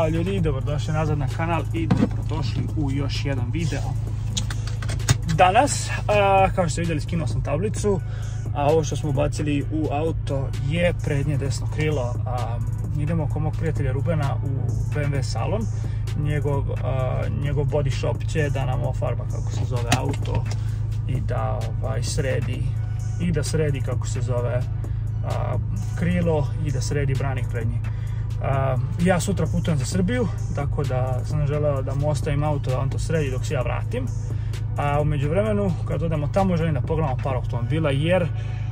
Ćao ljudi, dobrodošli nazad na kanal i dobrodošli u još jedan video. Danas, kao što ste vidjeli, skinuo sam tablicu, a ovo što smo ubacili u auto je prednje desno krilo. Idemo kod mog prijatelja Rubena u BMW salon. Njegov body shop će da nam ofarba, kako se zove, auto i da sredi kako se zove krilo i da sredi branik prednji. Ja sutra putujem za Srbiju, tako da sam želeo da mu ostavim auto da on to sredi dok se ja vratim. A u međuvremenu, kad odemo tamo, želim da pogledamo par automobila, jer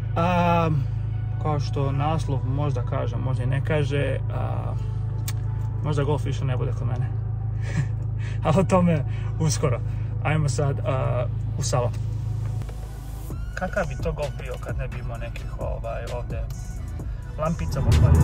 kao što naslov možda kaže, možda i ne kaže, možda Golf više ne bude kod mene. Ali o tome uskoro. Ajmo sad u salon. Kakav bi to Golf bio kad ne bi imao nekih ovdje lampica pokvalju?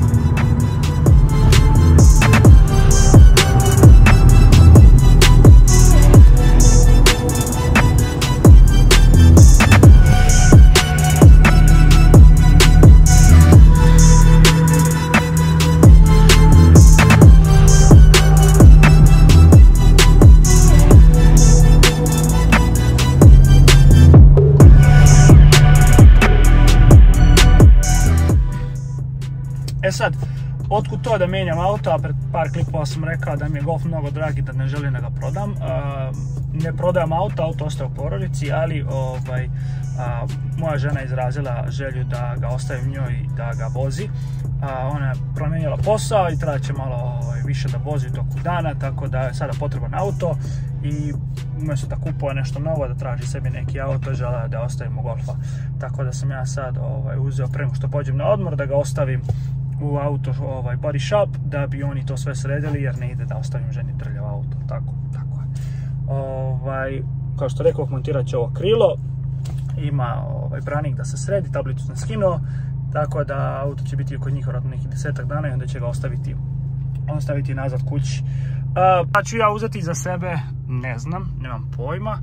E sad, otkud to da mijenjam auto, a pred par klipova sam rekao da mi je Golf mnogo drag i da ne želim da ga prodam. Ne prodajam auto ostaje u porodici, ali moja žena je izrazila želju da ga ostavim njoj i da ga vozi. Ona je promijenila posao i treba će malo više da vozi u toku dana, tako da je sada potreban auto i umjesto da kupuje nešto novo, da traži sebi neki auto, žele da ostavimo Golfa. Tako da sam ja sad uzeo prema što pođem na odmor da ga ostavim u auto body shop, da bi oni to sve sredili, jer ne ide da ostavim ženi drljav auto. Tako je. Kao što rekao, montirat će ovo krilo, ima branik da se sredi, tablicu sam skinuo, tako da auto će biti kod njih vjerojatno nekih 10 dana i onda će ga ostaviti nazad kući. Pa ću ja uzeti za sebe, ne znam, nemam pojma.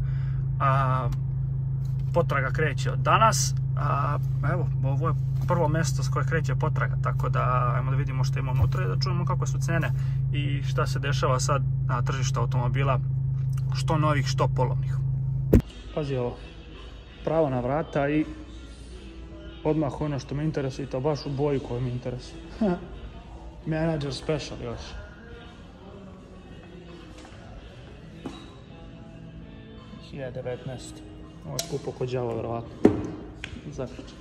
Potraga kreće od danas. Evo, ovo je prvo mjesto s koje kreće potraga, tako da ajmo da vidimo što ima unutra i da čujemo kakve su cene i šta se dešava sad na tržištu automobila, što novih, što polovnih. Pazi ovo, pravo na vrata i odmah ono što me interesuje, i to baš u boji koju mi interesuje. Manager Special još. Je 19. Ovo je skupo kod đavo, vjerovatno. Zaključan.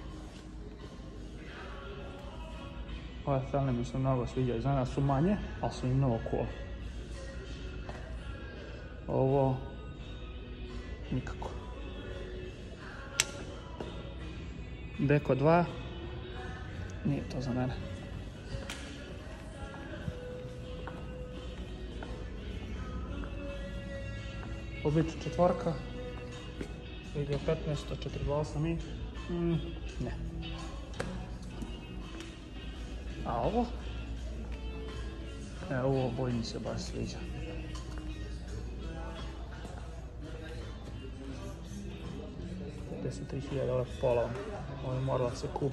Ove felne mi se mnogo sviđaju. Za nas su manje, ali su i mnogo cool. Ovo nikako. Deko 2 nije to za mene. Obična četvorka ili 15, 148 i ne. A ovo? Ovo boj mi se baš sviđa. $53.000 polovno. Ovo je morala se kupi.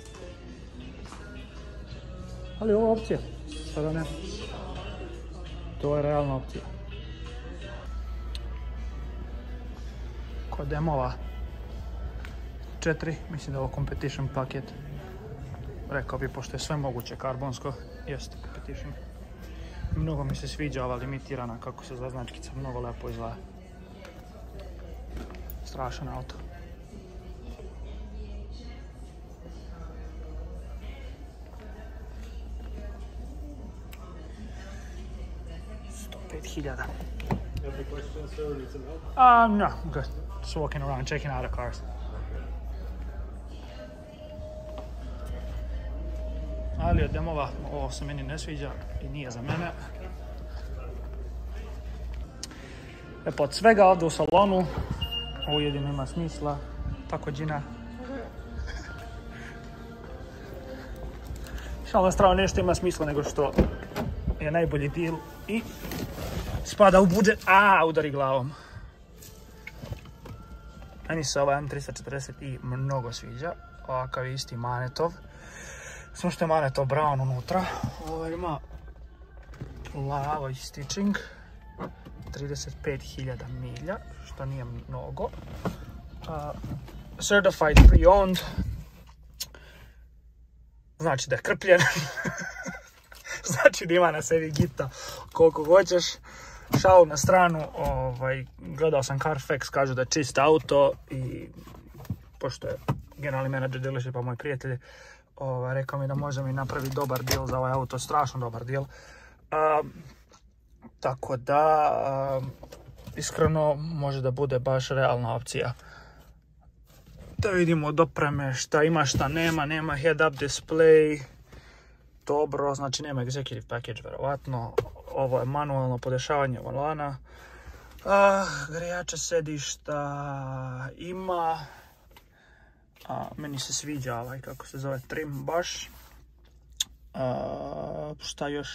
Ali ovo je opcija. Sada ne. To je realna opcija. Kod demova 4, mislim da je ovo competition paket. Rekao bi, pošto je sve moguće karbonsko, jeste competition. Mnogo mi se sviđa ova limitirana, kako se zove značkica, mnogo lepo izgleda. Strašan auto. $105,000. Any questions, sir? Need some help? No, I'm good. Just walking around, checking out the cars. Ali od demova, ovo se meni ne sviđa i nije za mene. Od svega ovdje u salonu, ovo jedino ima smisla, tako Gina. Šalna strana nešto ima smisla nego što je najbolji deal i spada u budžet. Udari glavom. Meni se ovaj M340 i mnogo sviđa. Ovakav je isti Manetov. Samo što je Manetov brown unutra. Ovo ima plavo stitching, 35.000 milja, što nije mnogo. Certified pre-owned, znači da je krpljen, znači da ima na sebi gita koliko hoćeš. Šalu na stranu, gledao sam Carfax, kažu da je čist auto i pošto je generalni menadžer dealershipa, moj prijatelj, rekao mi da može mi napraviti dobar deal za ovaj auto, strašno dobar deal. Tako da, iskreno, može da bude baš realna opcija. Da vidimo od opreme šta ima, šta nema, nema head-up display, dobro, znači nema executive package verovatno. Ovo je manualno podešavanje volana. Grijače sedišta ima. Meni se sviđa ovaj, kako se zove, trim baš. Šta još?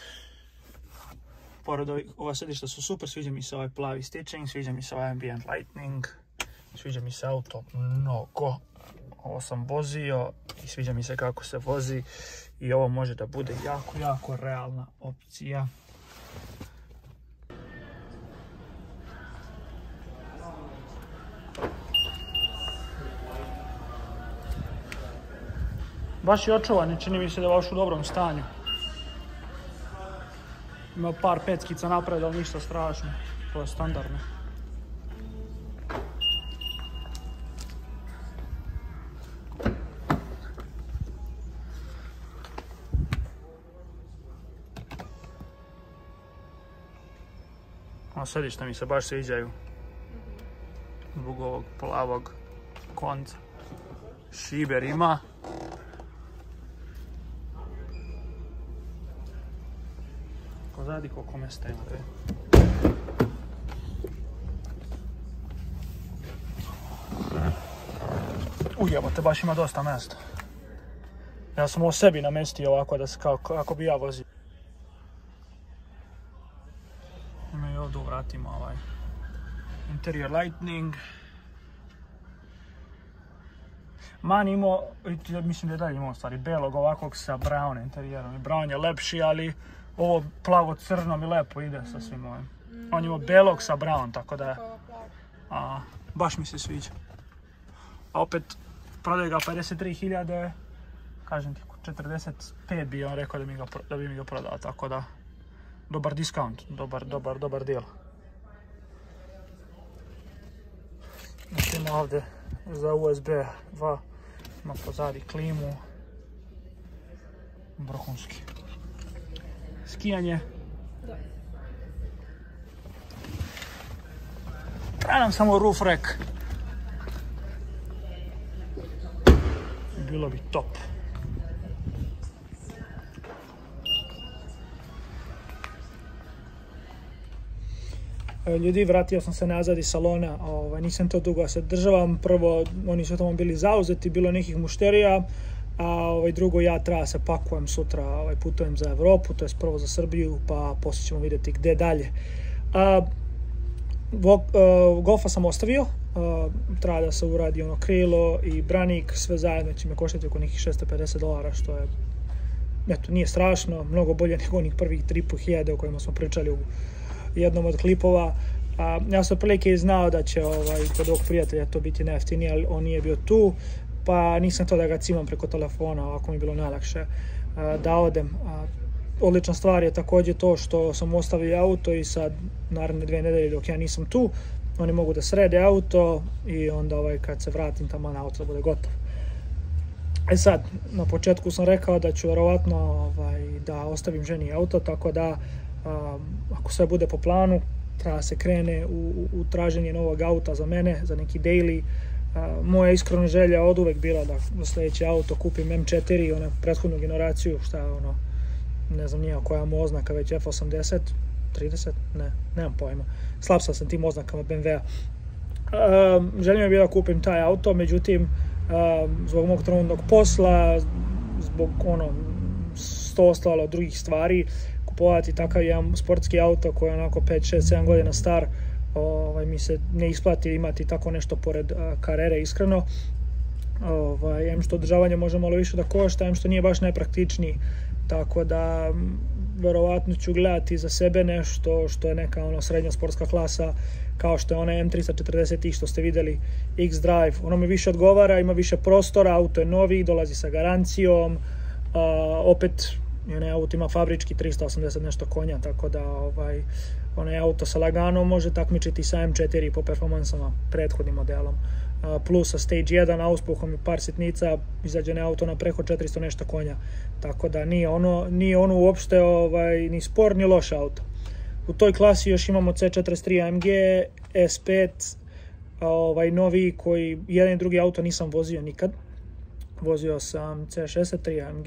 Pored ova sedišta su super, sviđa mi se ovaj plavi stitching, sviđa mi se ovaj ambient lighting, sviđa mi se auto mnogo. Ovo sam vozio i sviđa mi se kako se vozi i ovo može da bude jako, jako realna opcija. Baš je očuvan, čini mi se da je baš u dobrom stanju. Ima par peckica napred, ali ništa strašno. To je standardno. A sedišta mi se baš sviđaju. Zbog ovog plavog konca. Šiber ima. Pozadi koliko mjesta ima. Ujebote, baš ima dosta mjesta. Ja sam o sebi namestio ovako da se kako bi ja vozio. Ima i ovdje u vratima ovaj interior lighting. Man imao, mislim da je dalje imao stvari, belog ovakvog sa brown interijerom. Brown je lepši, ali ovo plavo-crno mi lepo ide sa svim ovim. On ima belog sa brown, tako da je. Baš mi se sviđa. A opet, prodaju ga 53.000, kažem ti, 45 bi on rekao da bi mi ga prodao, tako da dobar discount, dobar deal. Znači ima ovdje za USB 2, ima pozadi klimu, vrhunski. Skijanje. Treba nam samo roof rack. Bilo bi top. Ljudi, vratio sam se nazad iz salona, nisam to dugo se državam. Prvo, oni su tamo bili zauzeti, bilo nekih mušterija, a drugo, ja treba se pakujem sutra, putujem za Evropu, to je prvo za Srbiju, pa poslije ćemo vidjeti gdje dalje. Golfa sam ostavio, treba da se uradi ono krilo i branik, sve zajedno će me koštati oko nekih $650, što je, eto, nije strašno, mnogo bolje nego onih prvih 3.500 o kojima smo pričali u jednom od klipova. Ja sam prilike znao da će kod ovog prijatelja to biti najjeftinije, ali on nije bio tu, pa nisam to da ga cimam preko telefona, ovako mi je bilo najlakše da odem. Odlična stvar je također to što sam ostavio auto i sad naredne 2 nedelje dok ja nisam tu, oni mogu da srede auto i onda kad se vratim tamo na auto bude gotov. Sad, na početku sam rekao da ću verovatno da ostavim ženi auto, tako da ako sve bude po planu, treba se krene u traženje novog auta za mene, za neki daily. Moja iskrena želja od uvek bila da za sljedeće auto kupim M4, onu prethodnu generaciju, šta je ono, ne znam nije koja mu oznaka, već F80, 30, nemam pojma. Slab sam tim oznakama BMW-a. Želim je bila da kupim taj auto, međutim, zbog mog trenutnog posla, zbog sto ostalo drugih stvari, kupovati takav jedan sportski auto koji je onako 5, 6, 7 godina star, mi se ne isplati imati tako nešto pored karijere, iskreno. Što održavanje može malo više da košta, što nije baš najpraktičniji tako da verovatno ću gledati za sebe nešto što je neka srednja sportska klasa, kao što je ona M340i što ste vidjeli, X-Drive. Ono mi više odgovara, ima više prostora, auto je novi, dolazi sa garancijom, opet onaj auto ima fabrički 380 nešto konja, tako da onaj auto sa lagano može takmičiti sa M4 po performansama prethodnim modelom. Plus sa Stage 1 auspuhom i par sitnica izađe auto na preko 400 nešto konja, tako da nije ono uopšte ni spor ni loš auto. U toj klasi još imamo C43 AMG, S5, novi koji jedan i drugi auto nisam vozio nikad. Vozio sam C63 AMG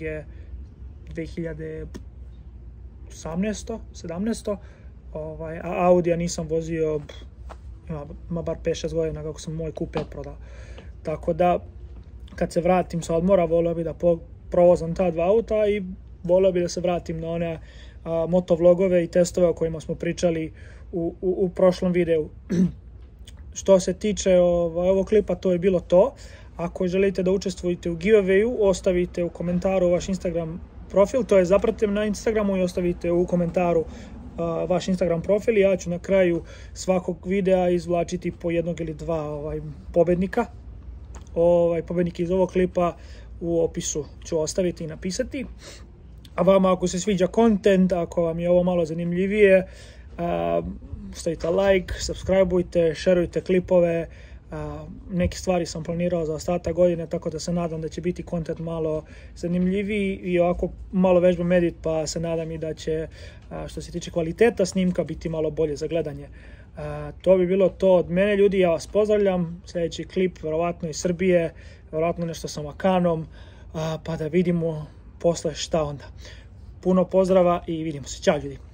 2017. A Audija nisam vozio, ima bar 5-6 godina kako sam moj Q5 prodao. Tako da, kad se vratim sa odmora, volio bi da provozam ta dva auta i volio bi da se vratim na one motovlogove i testove o kojima smo pričali u prošlom videu. Što se tiče ovog klipa, to je bilo to. Ako želite da učestvujete u giveawayu, ostavite u komentaru vaš Instagram profil, to je zapratite na Instagramu i ostavite u komentaru vaš Instagram profil. Ja ću na kraju svakog videa izvlačiti po jednog ili dva pobednika. Pobednik iz ovog klipa u opisu ću ostaviti i napisati. A vama, ako se sviđa content, ako vam je ovo malo zanimljivije, stavite like, subscribeujte, šerujte klipove. Neke stvari sam planirao za ostatak godine, tako da se nadam da će biti content malo zanimljiviji i ovako malo vežbam edit, pa se nadam i da će, što se tiče kvaliteta snimka, biti malo bolje za gledanje. To bi bilo to od mene, ljudi, ja vas pozdravljam. Sljedeći klip verovatno iz Srbije, verovatno nešto sa Makanom, pa da vidimo posle šta onda. Puno pozdrava i vidimo se. Ćao, ljudi.